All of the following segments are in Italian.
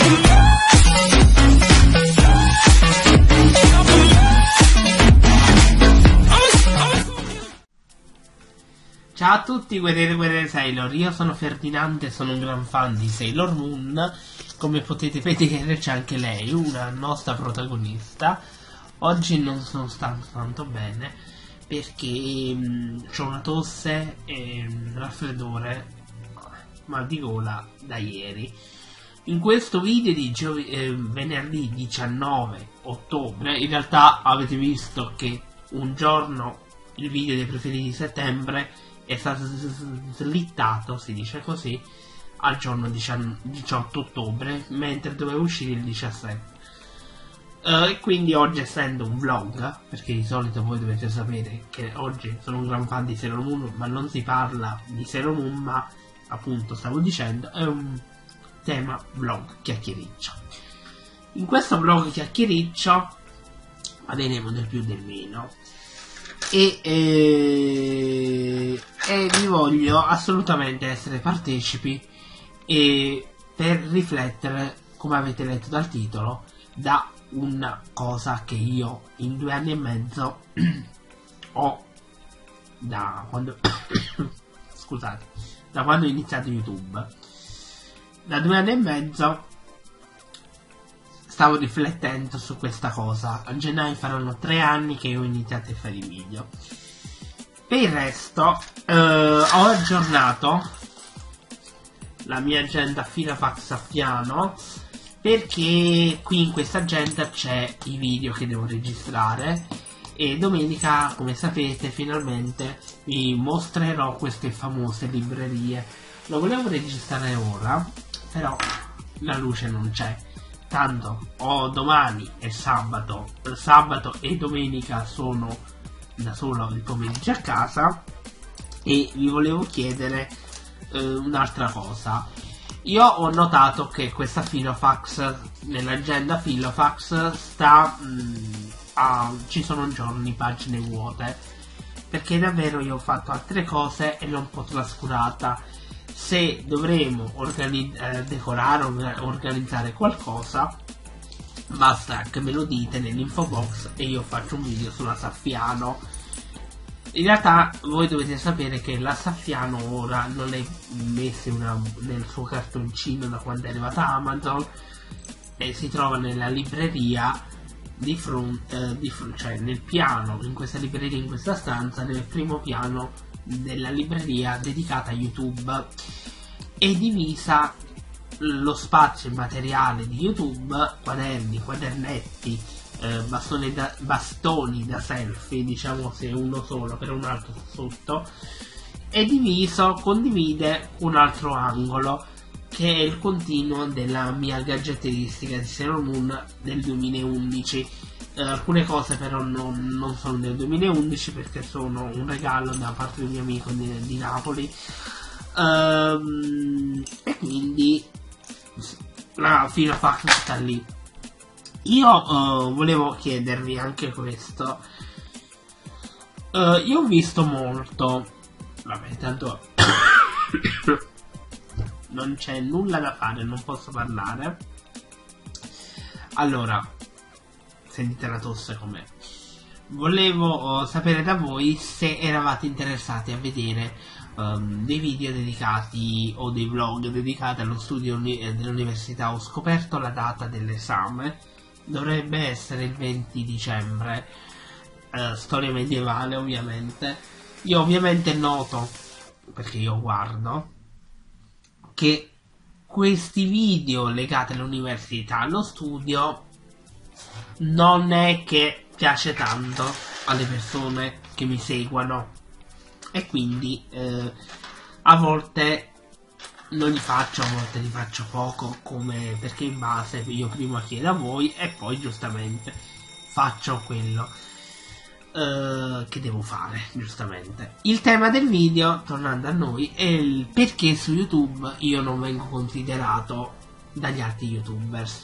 Ciao a tutti guerrieri e guerriere Sailor, io sono Ferdinando e sono un gran fan di Sailor Moon. Come potete vedere c'è anche lei, una nostra protagonista. Oggi non sono stato tanto bene perché ho una tosse e un raffreddore, mal di gola da ieri. In questo video di venerdì 19 ottobre, in realtà avete visto che un giorno il video dei preferiti di settembre è stato slittato, si dice così, al giorno 18 ottobre, mentre doveva uscire il 17. E quindi oggi, essendo un vlog, perché di solito voi dovete sapere che oggi sono un gran fan di Sailor Moon, ma non si parla di Sailor Moon, ma appunto stavo dicendo, è un tema vlog chiacchiericcio. In questo vlog chiacchiericcio parleremo del più del meno. E vi voglio assolutamente essere partecipi e per riflettere, come avete letto dal titolo, da una cosa che io in 2 anni e mezzo ho da quando scusate, da quando ho iniziato YouTube. Da 2 anni e mezzo stavo riflettendo su questa cosa. A gennaio faranno 3 anni che ho iniziato a fare i video. Per il resto ho aggiornato la mia agenda Filofax a piano, perché qui in questa agenda c'è i video che devo registrare e domenica, come sapete, finalmente vi mostrerò queste famose librerie. Lo volevo registrare ora, però la luce non c'è. Tanto domani è sabato e domenica sono da solo il pomeriggio a casa, e vi volevo chiedere un'altra cosa. Io ho notato che questa Filofax, nell'agenda Filofax ci sono giorni, pagine vuote, perché davvero io ho fatto altre cose e l'ho un po' trascurata. Se dovremo decorare o organizzare qualcosa, basta che me lo dite nell'info box e io faccio un video sulla Saffiano. In realtà voi dovete sapere che la Saffiano ora non è messa nel suo cartoncino da quando è arrivata Amazon, e si trova nella libreria di fronte, cioè nel piano, in questa libreria, in questa stanza, nel primo piano della libreria dedicata a YouTube. È divisa lo spazio e materiale di YouTube, quaderni, quadernetti, bastoni da selfie, diciamo se uno solo per un altro sotto, è condivide un altro angolo che è il continuo della mia gadgetteristica di Sailor Moon del 2011. Alcune cose però non sono del 2011 perché sono un regalo da parte di un mio amico di Napoli, e quindi la Filofax sta lì. Io volevo chiedervi anche questo. Io ho visto molto, vabbè, tanto non c'è nulla da fare, non posso parlare. Allora, sentite la tosse com'è. Volevo sapere da voi se eravate interessati a vedere dei video dedicati o dei vlog dedicati allo studio dell'università. Ho scoperto la data dell'esame, dovrebbe essere il 20 dicembre, storia medievale ovviamente. Io ovviamente noto, perché io guardo, che questi video legati all'università, allo studio, non è che piace tanto alle persone che mi seguono, e quindi a volte non li faccio, a volte li faccio poco, perché in base io prima chiedo a voi e poi giustamente faccio quello che devo fare, giustamente. Il tema del video, tornando a noi, è il perché su YouTube io non vengo considerato dagli altri youtubers.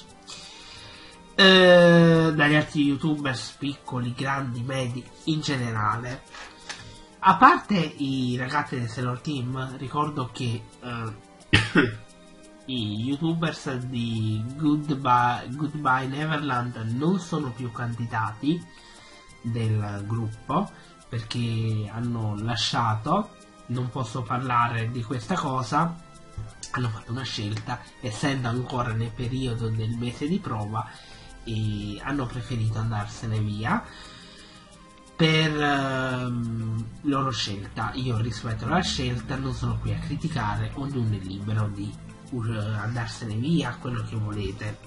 Dagli altri youtubers piccoli, grandi, medi, in generale. A parte i ragazzi del Sailor Team, ricordo che i youtubers di Goodbye Neverland non sono più candidati del gruppo perché hanno lasciato. Non posso parlare di questa cosa. Hanno fatto una scelta, essendo ancora nel periodo del mese di prova, e hanno preferito andarsene via per loro scelta. Io rispetto la scelta, non sono qui a criticare, ognuno è libero di andarsene via, quello che volete.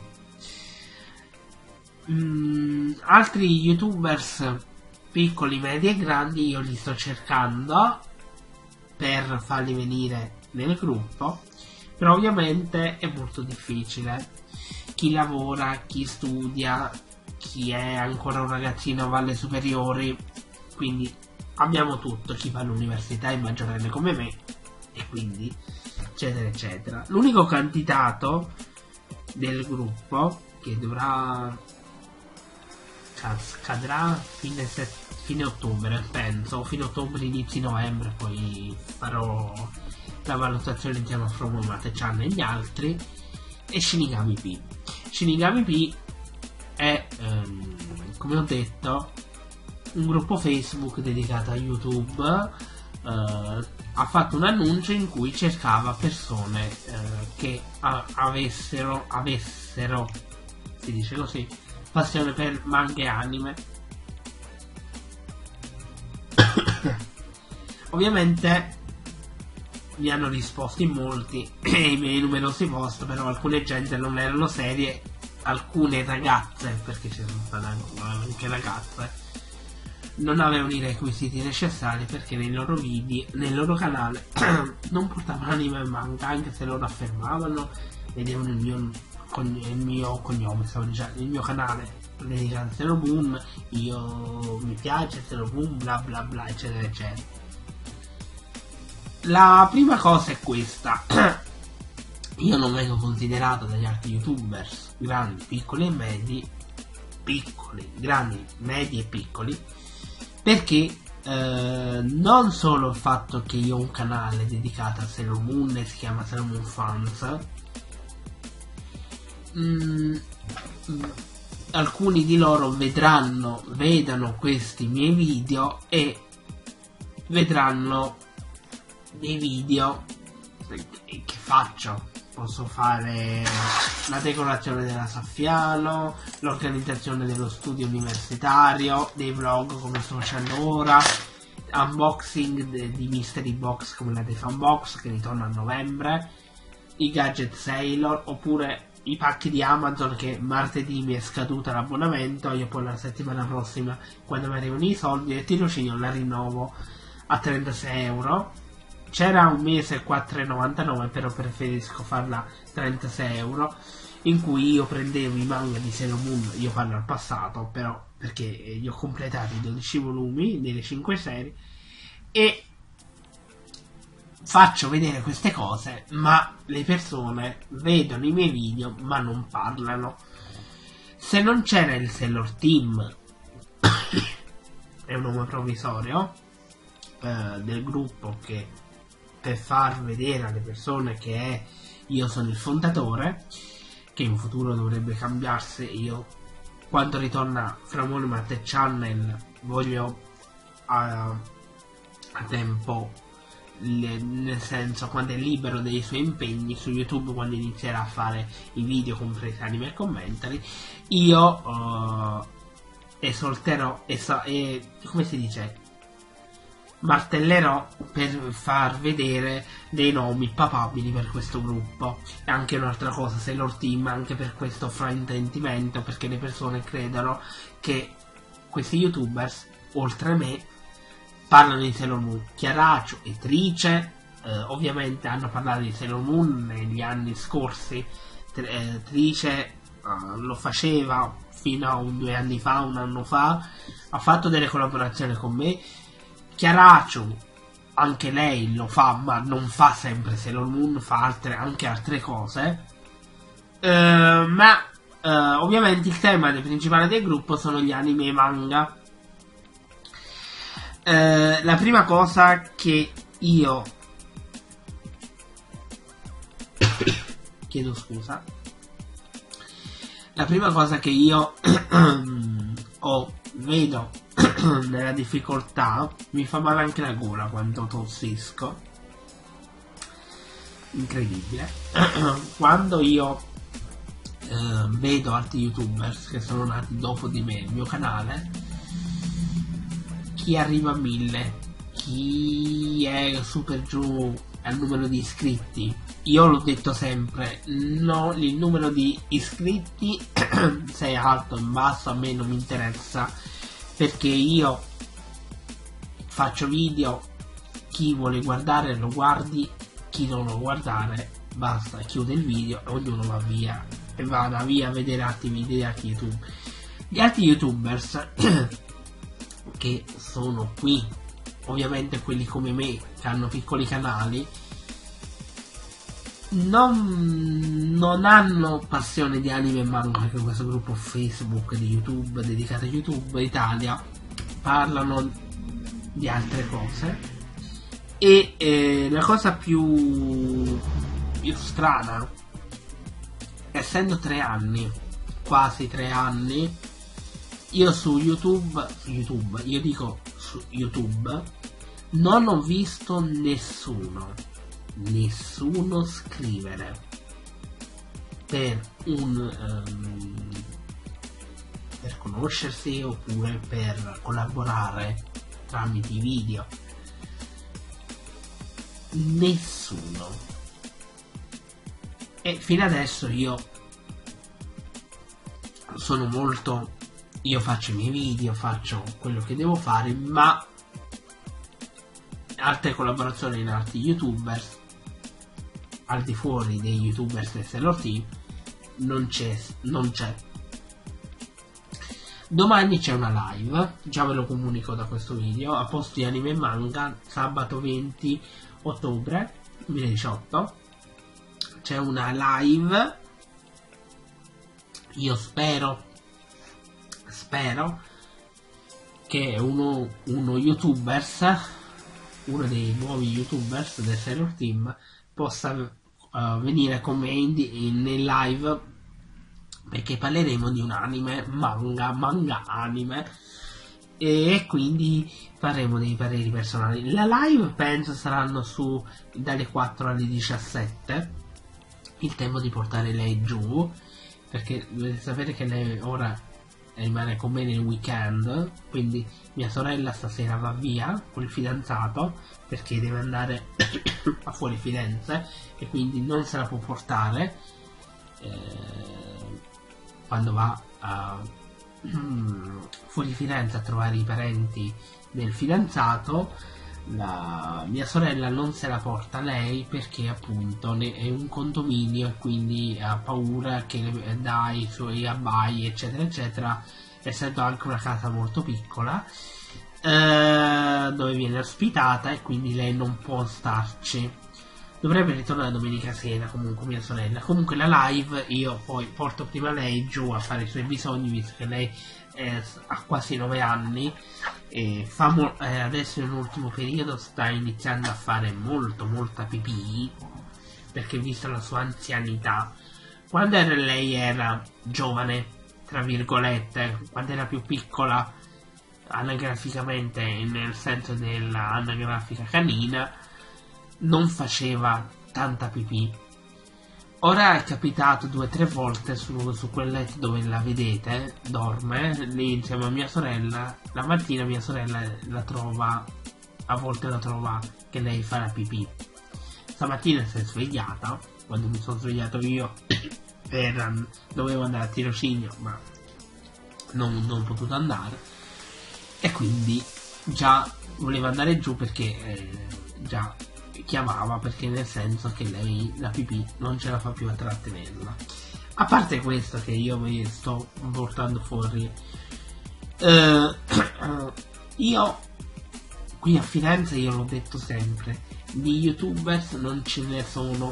Altri youtubers piccoli, medi e grandi io li sto cercando per farli venire nel gruppo, però ovviamente è molto difficile. Chi lavora, chi studia, chi è ancora un ragazzino va alle superiori, quindi abbiamo tutto, chi va all'università è maggiorenne come me, e quindi eccetera eccetera. L'unico candidato del gruppo che dovrà scadrà fine ottobre, penso, fine ottobre, inizi novembre, poi farò la valutazione insieme a From Mate-chan e gli altri, e Shinigami P. Shinigami P è, come ho detto, un gruppo Facebook dedicato a YouTube. Ha fatto un annuncio in cui cercava persone che avessero, si dice così, passione per manga e anime. Ovviamente mi hanno risposto in molti i miei numerosi post, però alcune gente non erano serie, alcune ragazze, perché ci sono state anche ragazze, non avevano i requisiti necessari perché nei loro video, nel loro canale non portavano anime e manga, anche se loro affermavano, vedevano il mio cognome, stavo dicendo, il mio canale dedicato a Sailor Moon, io mi piace Sailor Moon, bla bla bla, eccetera eccetera. La prima cosa è questa: io non vengo considerato dagli altri youtubers grandi, piccoli e medi, grandi, medi e piccoli, perché non solo il fatto che io ho un canale dedicato a Sailor Moon e si chiama Sailor Moon Fans, alcuni di loro vedano questi miei video e vedranno dei video che faccio. Posso fare la decorazione della Saffiano, l'organizzazione dello studio universitario, dei vlog come sto facendo ora, unboxing di mystery box come la Defan Box che ritorna a novembre, i gadget Sailor, oppure i pacchi di Amazon che martedì mi è scaduto l'abbonamento, io poi la settimana prossima, quando mi arrivano i soldi del tirocinio, la rinnovo a 36 euro. C'era un mese 4,99, però preferisco farla 36 euro, in cui io prendevo i manga di Sailor Moon, io parlo al passato, però perché io ho completato i 12 volumi delle 5 serie, e faccio vedere queste cose, ma le persone vedono i miei video ma non parlano. Se non c'era il Sailor Team è un nome provvisorio del gruppo, che per far vedere alle persone che io sono il fondatore, che in futuro dovrebbe cambiarsi. Io, quando ritorna From Mate Channel, voglio a tempo, nel senso quando è libero dei suoi impegni su YouTube, quando inizierà a fare i video compresi anime e commentari, io esolterò e come si dice, martellerò per far vedere dei nomi papabili per questo gruppo. E anche un'altra cosa, Sailor Team, anche per questo fraintendimento, perché le persone credono che questi youtubers, oltre a me, parlano di Sailor Moon. Chiaracio e Trice ovviamente hanno parlato di Sailor Moon negli anni scorsi. Trice lo faceva fino a 2 anni fa, un anno fa, ha fatto delle collaborazioni con me. Chiaracio, anche lei lo fa, ma non fa sempre Sailor Moon, fa anche altre cose. Ma ovviamente il tema principale del gruppo sono gli anime e manga. La prima cosa che io chiedo scusa. La prima cosa che io vedo nella difficoltà, mi fa male anche la gola quando tossisco, incredibile. Quando io vedo altri youtubers che sono nati dopo di me, il mio canale, chi arriva a 1000, chi è super giù al numero di iscritti, io l'ho detto sempre, no, il numero di iscritti se è alto o in basso a me non mi interessa, perché io faccio video, chi vuole guardare lo guardi, chi non lo guardare basta, chiude il video e ognuno va via e vada via a vedere altri video di altri YouTube. Gli altri youtubers che sono qui, ovviamente quelli come me che hanno piccoli canali, non hanno passione di anime e manga, perché questo gruppo Facebook di YouTube dedicato a YouTube Italia parlano di altre cose. E la cosa più strana, essendo 3 anni, quasi 3 anni, io su YouTube, non ho visto nessuno scrivere per per conoscersi oppure per collaborare tramite i video. Nessuno. E fino adesso io faccio i miei video, faccio quello che devo fare, ma altre collaborazioni in altri youtubers al di fuori dei youtubers del Sailor Team non c'è. Domani c'è una live, già ve lo comunico da questo video, a posto di anime e manga, sabato 20 ottobre 2018 c'è una live. Io spero che uno dei nuovi youtubers del Sailor Team possa venire con me in live, perché parleremo di un anime, manga anime, e quindi faremo dei pareri personali. La live penso saranno dalle 4 alle 17, il tempo di portare lei giù, perché dovete sapere che lei ora rimane con me nel weekend, quindi mia sorella stasera va via con il fidanzato perché deve andare a fuori Firenze e quindi non se la può portare quando va fuori Firenze a trovare i parenti del fidanzato. Mia sorella non se la porta lei perché appunto è un condominio e quindi ha paura che le dà i suoi abbai eccetera eccetera, essendo anche una casa molto piccola dove viene ospitata, e quindi lei non può starci. Dovrebbe ritornare domenica sera comunque mia sorella. Comunque la live io poi porto prima lei giù a fare i suoi bisogni, visto che lei ha quasi 9 anni e adesso nell'ultimo periodo sta iniziando a fare molta pipì, perché vista la sua anzianità, quando lei era giovane tra virgolette, quando era più piccola anagraficamente, nel senso dell'anagrafica canina, non faceva tanta pipì. Ora è capitato 2 o 3 volte su quel letto dove la vedete, dorme lì insieme a mia sorella. La mattina mia sorella a volte la trova che lei fa la pipì. Stamattina si è svegliata, quando mi sono svegliato io dovevo andare a tirocinio, ma non ho potuto andare, e quindi già voleva andare giù perché già chiamava, perché nel senso che lei la pipì non ce la fa più a trattenerla. A parte questo che io vi sto portando fuori, io qui a Firenze, io l'ho detto sempre, di youtubers non ce ne sono,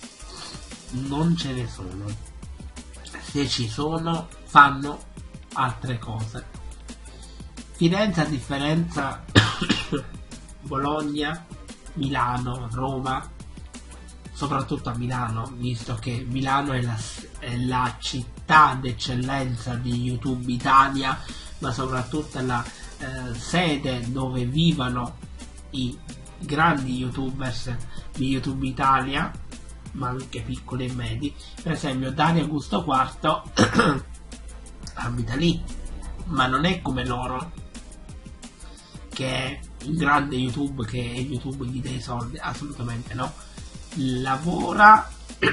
se ci sono fanno altre cose. Firenze, a differenza Bologna, Milano, Roma, soprattutto a Milano, visto che Milano è la città d'eccellenza di YouTube Italia, ma soprattutto è la sede dove vivono i grandi youtubers di YouTube Italia, ma anche piccoli e medi. Per esempio Dario Augusto IV abita lì, ma non è come loro, che è un grande YouTube, che YouTube gli dà i soldi, assolutamente no. Lavora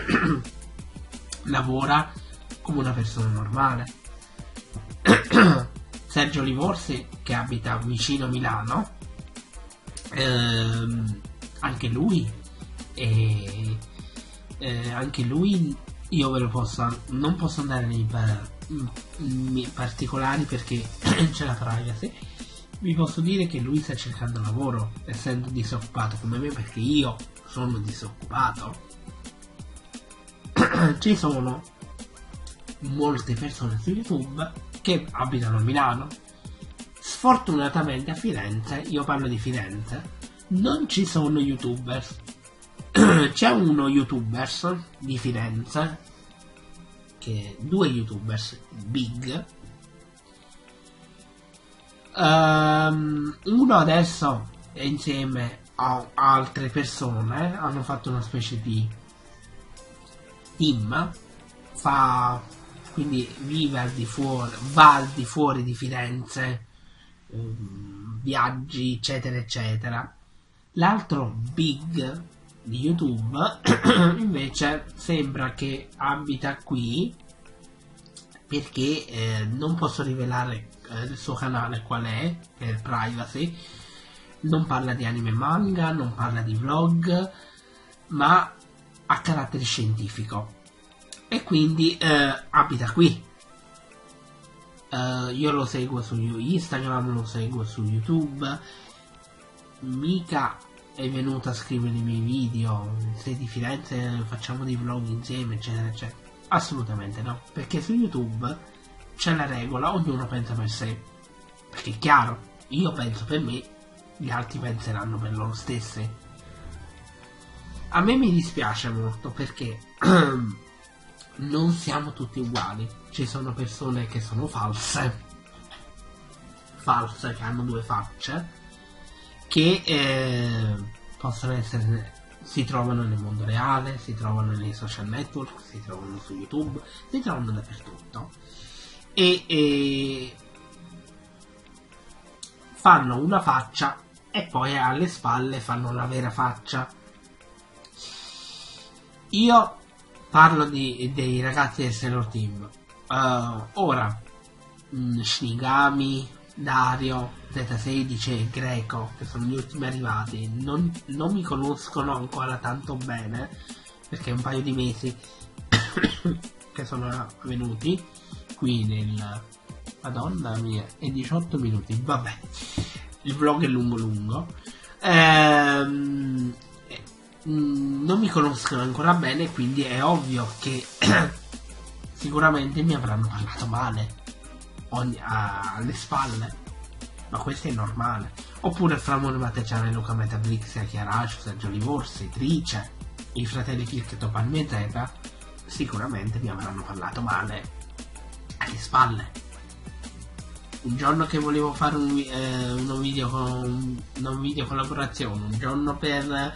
lavora come una persona normale. Sergio Livorsi, che abita vicino Milano, anche lui io ve lo posso, non posso andare nei particolari perché c'è la privacy. Vi posso dire che lui sta cercando lavoro, essendo disoccupato come me, perché io sono disoccupato. Ci sono molte persone su YouTube che abitano a Milano. Sfortunatamente a Firenze, io parlo di Firenze, non ci sono youtubers. C'è uno youtubers di Firenze, che due youtubers big. Uno adesso è insieme a altre persone, hanno fatto una specie di team, quindi vive al di fuori, va al di fuori di Firenze, viaggi eccetera eccetera. L'altro big di YouTube invece sembra che abita qui, perché non posso rivelare il suo canale qual è, per privacy. Non parla di anime e manga, non parla di vlog, ma ha carattere scientifico, e quindi abita qui. Io lo seguo su Instagram, lo seguo su YouTube. Mica è venuto a scrivere i miei video: sei di Firenze, facciamo dei vlog insieme eccetera eccetera. Assolutamente no, perché su YouTube c'è la regola, ognuno pensa per sé, perché è chiaro, io penso per me, gli altri penseranno per loro stessi. A me mi dispiace molto, perché non siamo tutti uguali. Ci sono persone che sono false, che hanno due facce, che possono essere, si trovano nel mondo reale, si trovano nei social network, si trovano su YouTube, si trovano dappertutto, e fanno una faccia e poi alle spalle fanno la vera faccia. Io parlo dei ragazzi del Sailor Team. Ora Shinigami, Dario, Z16 e Greco, che sono gli ultimi arrivati, non mi conoscono ancora tanto bene, perché è un paio di mesi che sono venuti qui nel... Madonna mia, è 18 minuti, vabbè, il vlog è lungo. Non mi conoscono ancora bene, quindi è ovvio che sicuramente mi avranno parlato male alle spalle, ma questo è normale. Oppure Framone Mateciana, Luca Metabrixia, Chiaracio, Sergio Livorsi, Trice, i fratelli Kirk, Topalmi e Zeta sicuramente mi avranno parlato male alle spalle. Un giorno che volevo fare una video collaborazione, un giorno per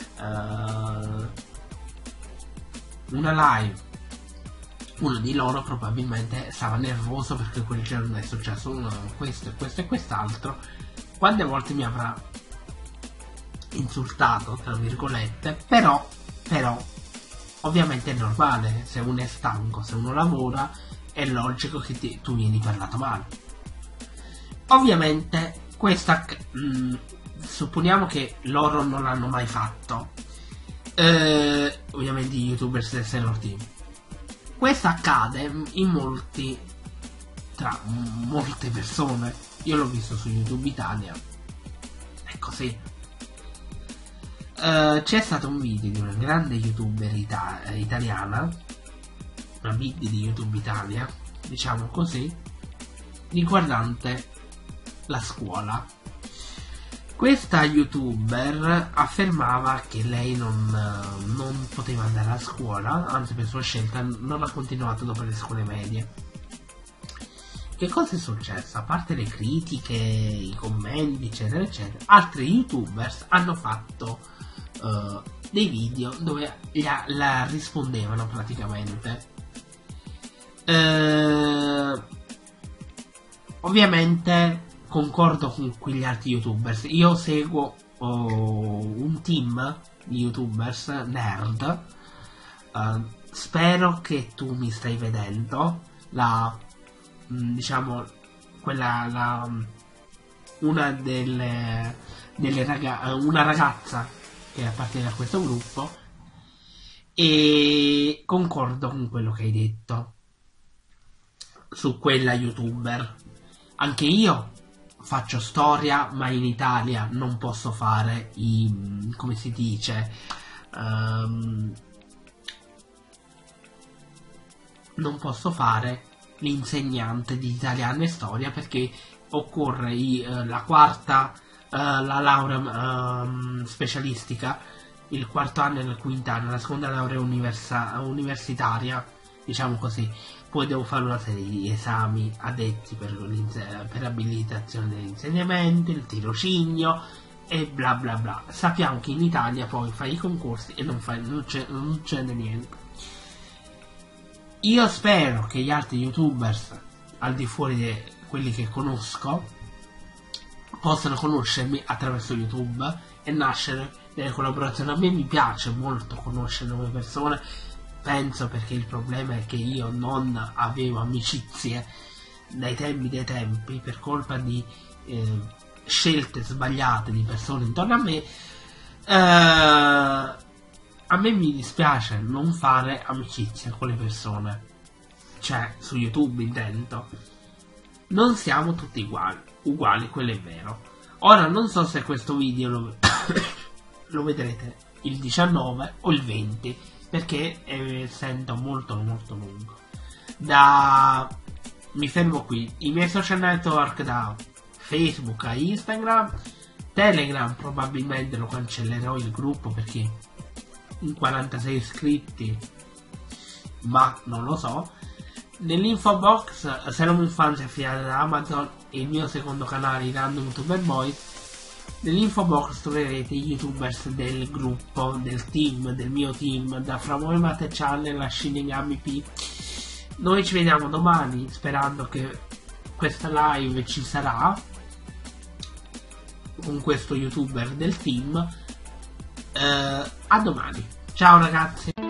una live, uno di loro probabilmente stava nervoso perché quel giorno è successo questo e quest'altro. Quante volte mi avrà insultato, tra virgolette, però ovviamente è normale, se uno è stanco, se uno lavora, è logico che tu vieni parlato male. Ovviamente questa supponiamo che loro non l'hanno mai fatto, ovviamente gli youtubers del Sailor Team. Questo accade tra molte persone. Io l'ho visto su YouTube Italia, è così. C'è stato un video di una grande youtuber italiana, una big di YouTube Italia, diciamo così, riguardante la scuola. Questa youtuber affermava che lei non poteva andare a scuola, anzi per sua scelta non ha continuato dopo le scuole medie. Che cosa è successo? A parte le critiche, i commenti eccetera eccetera, altri youtubers hanno fatto dei video dove la rispondevano praticamente. Ovviamente concordo con quegli altri youtubers. Io seguo un team di youtubers nerd. Spero che tu mi stai vedendo. Diciamo una una ragazza che appartiene a questo gruppo, e concordo con quello che hai detto su quella youtuber. Anche io faccio storia, ma in Italia non posso fare come si dice, non posso fare l'insegnante di italiano e storia, perché occorre la quarta, la laurea specialistica, il quarto anno e il quinto anno, la seconda laurea universitaria, diciamo così. Poi devo fare una serie di esami addetti per abilitazione dell'insegnamento, il tirocinio e bla bla bla. Sappiamo che in Italia poi fai i concorsi e non c'è niente. Io spero che gli altri youtubers, al di fuori di quelli che conosco, possano conoscermi attraverso YouTube e nascere delle collaborazioni. A me mi piace molto conoscere nuove persone, penso, perché il problema è che io non avevo amicizie dai tempi per colpa di scelte sbagliate di persone intorno a me. A me mi dispiace non fare amicizia con le persone, cioè su YouTube intendo. Non siamo tutti uguali, quello è vero. Ora non so se questo video lo vedrete il 19 o il 20, perché essendo molto lungo. Mi fermo qui. I miei social network, da Facebook a Instagram, Telegram probabilmente lo cancellerò il gruppo perché in 46 iscritti, ma non lo so. Nell'info box Serum Infanzia affiliata da Amazon e il mio secondo canale, Random YouTuber Boys. Nell'info box troverete i youtubers del gruppo, del mio team, da Framomate Channel a Shinigami P. Noi ci vediamo domani, sperando che questa live ci sarà con questo youtuber del team. A domani, ciao ragazzi.